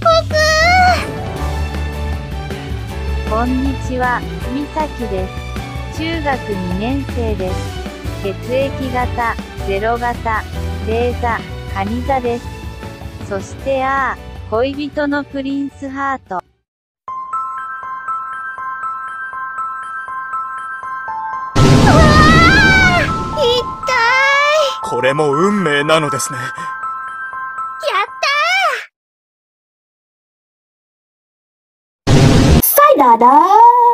こんにちは、みさきです。中学2年生です。血液型、0型、星座、蟹座です。そして恋人のプリンスハート。 痛い。 これも運命なのですね。 やったー。サイダーだー。